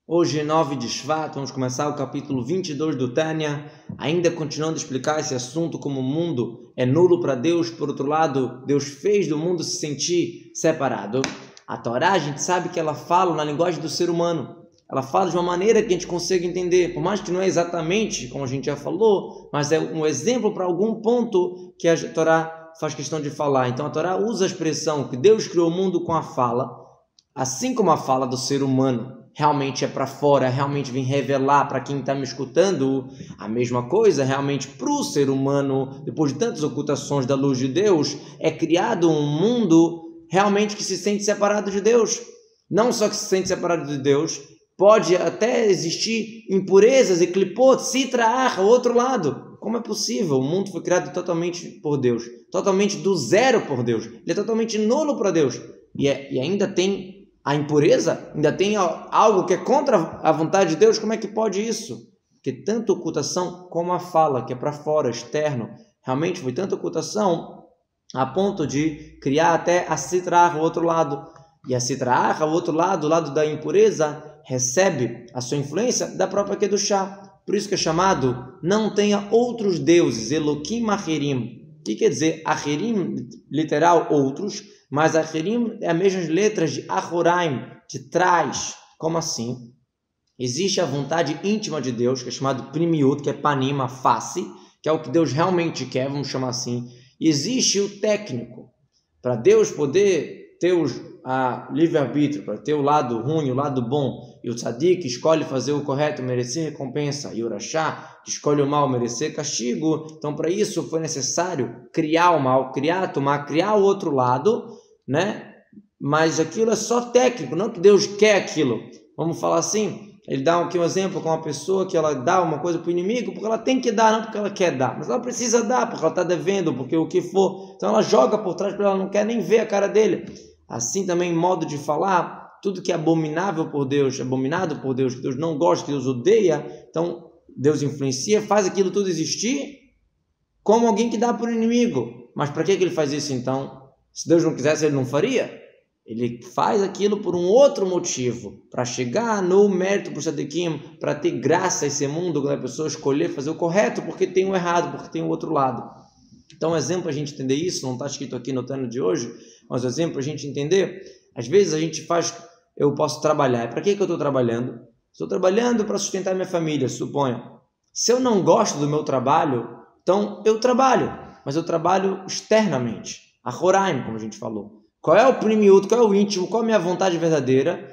Hoje, 9 de Shvat, vamos começar o capítulo 22 do Tânia, ainda continuando a explicar esse assunto como o mundo é nulo para Deus. Por outro lado, Deus fez do mundo se sentir separado. A Torá, a gente sabe que ela fala na linguagem do ser humano. Ela fala de uma maneira que a gente consiga entender, por mais que não é exatamente como a gente já falou, mas é um exemplo para algum ponto que a Torá faz questão de falar. Então a Torá usa a expressão que Deus criou o mundo com a fala, assim como a fala do ser humano realmente é para fora, realmente vem revelar para quem está me escutando a mesma coisa, realmente para o ser humano, depois de tantas ocultações da luz de Deus, é criado um mundo realmente que se sente separado de Deus. Não só que se sente separado de Deus, pode até existir impurezas e clipot, citra, o outro lado. Como é possível? O mundo foi criado totalmente por Deus, totalmente do zero por Deus. Ele é totalmente nulo para Deus. E ainda tem a impureza, ainda tem algo que é contra a vontade de Deus. Como é que pode isso? Porque tanto ocultação como a fala, que é para fora, externo, realmente foi tanta ocultação a ponto de criar até a citra, o outro lado. E a citra, o outro lado, o lado da impureza, recebe a sua influência da própria Kedushá. Por isso que é chamado, não tenha outros deuses, Eloquim Acherim. O que quer dizer Acherim, literal, outros, mas Acherim é as mesmas letras de Achoraim, de trás. Como assim? Existe a vontade íntima de Deus, que é chamado Primiut, que é Panim, a face, que é o que Deus realmente quer, vamos chamar assim. E existe o técnico, para Deus poder ter a livre-arbítrio, para ter o lado ruim, o lado bom, e o tzadik escolhe fazer o correto, merecer recompensa, e o rachá escolhe o mal, merecer castigo. Então, para isso foi necessário criar o mal, criar o outro lado, né? Mas aquilo é só técnico, não que Deus quer aquilo. Vamos falar assim, ele dá aqui um exemplo com uma pessoa que ela dá uma coisa para o inimigo porque ela tem que dar, não porque ela quer dar, mas ela precisa dar porque ela está devendo, porque o que for. Então ela joga por trás porque ela não quer nem ver a cara dele. Assim também, modo de falar, tudo que é abominável por Deus, abominado por Deus, que Deus não gosta, que Deus odeia, então Deus influencia, faz aquilo tudo existir como alguém que dá para o inimigo. Mas para que ele faz isso então? Se Deus não quisesse, ele não faria? Ele faz aquilo por um outro motivo, para chegar no mérito para o Tzadikim, para ter graça a esse mundo, quando a pessoa escolher fazer o correto, porque tem o errado, porque tem o outro lado. Então, um exemplo para a gente entender isso, não está escrito aqui no Tânia de hoje, mas um exemplo para a gente entender, às vezes a gente faz, eu posso trabalhar. Para que eu estou trabalhando? Estou trabalhando para sustentar minha família, suponha. Se eu não gosto do meu trabalho, então eu trabalho, mas eu trabalho externamente. A Horaim, como a gente falou. Qual é o primiúdo, qual é o íntimo, qual é a minha vontade verdadeira?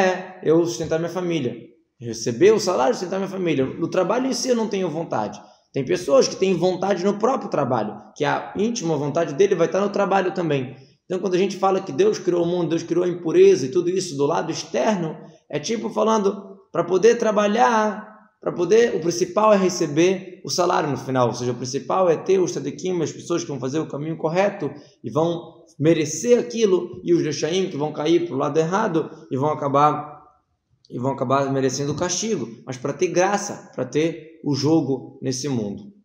É eu sustentar minha família. Receber o salário, sustentar minha família. No trabalho em si eu não tenho vontade. Tem pessoas que têm vontade no próprio trabalho, que a íntima vontade dele vai estar no trabalho também. Então, quando a gente fala que Deus criou o mundo, Deus criou a impureza e tudo isso do lado externo, é tipo falando, para poder trabalhar, o principal é receber o salário no final. Ou seja, o principal é ter os tzadikim, as pessoas que vão fazer o caminho correto e vão merecer aquilo, e os rechaim que vão cair para o lado errado e vão acabar merecendo o castigo, mas para ter graça, para ter o jogo nesse mundo.